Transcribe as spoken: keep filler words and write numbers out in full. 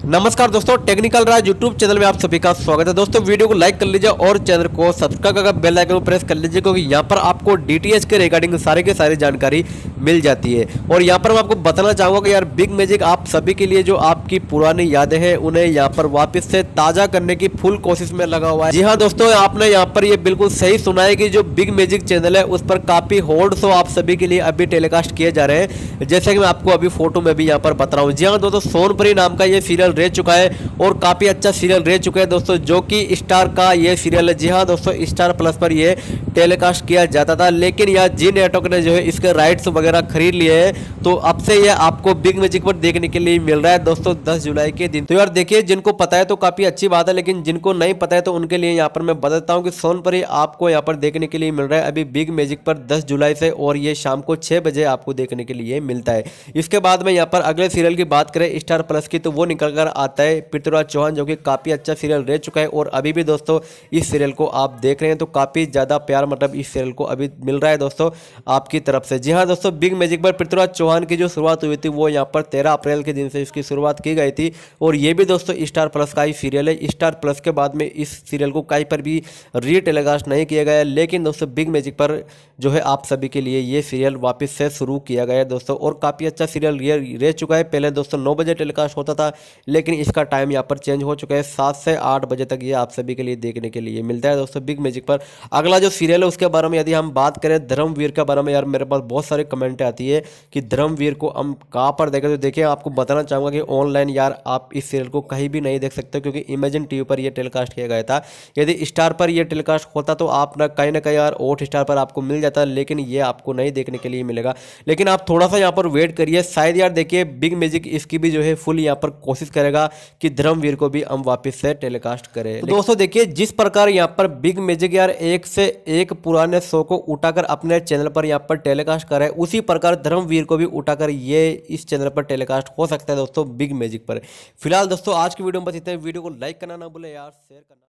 नमस्कार दोस्तों, टेक्निकल राज YouTube channel में आप सभी का स्वागत है। दोस्तों वीडियो को लाइक कर लीजिए और चैनल को सब्सक्राइब करके बेल आइकन को प्रेस कर लीजिए, क्योंकि यहाँ पर आपको डीटीएच के रिगार्डिंग सारे के सारी जानकारी मिल जाती है। और यहाँ पर मैं आपको बताना चाहूँगा कि यार बिग मैजिक आप सभी के लिए जो आपकी पुरानी यादें हैं उन्हें यहाँ पर वापस से ताज़ा करने की फुल कोशिश में लगा हुआ है। जी हाँ दोस्तों, आपने यहाँ पर ये बिल्कुल सही सुना है कि जो बिग मैजिक चैनल है उस पर काफ़ी हॉट शो आप सभी के लिए अभी टेलीकास्ट किए जा रहे हैं, जैसे कि मैं आपको अभी फोटो में भी यहाँ पर बता रहा हूँ। जी हाँ दोस्तों, सोनपरी नाम का ये सीरियल रह चुका है और काफी अच्छा सीरियल रह चुका है दोस्तों, जो कि स्टार का ये सीरियल है। जी हाँ दोस्तों, स्टार प्लस पर ये टेलीकास्ट किया जाता था, लेकिन यार जी नेटवर्क ने जो है इसके राइट्स वगैरह खरीद लिए हैं, तो अब से ये आपको बिग मैजिक पर देखने के लिए मिल रहा है दोस्तों दस जुलाई के दिन। तो यार देखिए, जिनको पता है तो काफी अच्छी बात है, लेकिन जिनको नहीं पता है तो उनके लिए यहाँ पर मैं बताता हूँ कि सोनपरी आपको यहाँ पर देखने के लिए मिल रहा है अभी बिग मैजिक पर दस जुलाई से, और ये शाम को छह बजे आपको देखने के लिए मिलता है। इसके बाद में यहाँ पर अगले सीरियल की बात करें स्टार प्लस की, तो वो निकल कर आता है पृथ्वीराज चौहान, जो कि काफ़ी अच्छा सीरियल रह चुका है। और अभी भी दोस्तों इस सीरियल को आप देख रहे हैं तो काफ़ी ज़्यादा प्यार मतलब इस सीरियल को अभी मिल रहा है दोस्तों आपकी तरफ से। जी हाँ दोस्तों, बिग मैजिक पर पृथ्वीराज चौहान की जो शुरुआत हुई थी वो यहाँ पर तेरह अप्रैल के दिन से इसकी शुरुआत की गई थी, और ये भी दोस्तों स्टार प्लस का ही सीरियल है। स्टार प्लस के बाद में इस सीरियल को कहीं पर भी री टेलीकास्ट नहीं किया गया है, लेकिन दोस्तों बिग मैजिक पर जो है आप सभी के लिए ये सीरियल वापस से शुरू किया गया है दोस्तों, और काफ़ी अच्छा सीरियल रह चुका है। पहले दोस्तों नौ बजे टेलीकास्ट होता था, लेकिन इसका टाइम यहाँ पर चेंज हो चुका है, सात से आठ बजे तक ये आप सभी के लिए देखने के लिए मिलता है दोस्तों बिग मैजिक पर। अगला जो सीरियल है उसके बारे में यदि हम बात करें धर्मवीर के बारे में, यार मेरे पास बहुत सारे कमेंट आती है कि धर्मवीर को हम कहाँ पर देखें। तो देखिए, आपको बताना चाहूँगा कि ऑनलाइन यार आप इस सीरियल को कहीं भी नहीं देख सकते, क्योंकि इमेजिन टीवी पर यह टेलीकास्ट किया गया था। यदि स्टार पर यह टेलीकास्ट होता तो आप ना कहीं ना कहीं यार ओट स्टार पर आपको मिल जाता, लेकिन ये आपको नहीं देखने के लिए मिलेगा। लेकिन आप थोड़ा सा यहाँ पर वेट करिए, शायद यार देखिए बिग मैजिक इसकी भी जो है फुल यहाँ पर कोशिश करेगा कि धर्मवीर को भी हम वापस से टेलीकास्ट करें। तो दोस्तों देखिए, जिस प्रकार यहाँ पर बिग मैजिक यार एक से एक पुराने शो को उठाकर अपने चैनल पर यहाँ पर टेलीकास्ट करे, उसी प्रकार धर्मवीर को भी उठाकर ये इस चैनल पर टेलीकास्ट हो सकता है दोस्तों बिग मैजिक पर। फिलहाल दोस्तों आज की वीडियो में बस इतना ही। वीडियो को लाइक करना ना भूले यार, शेयर करना।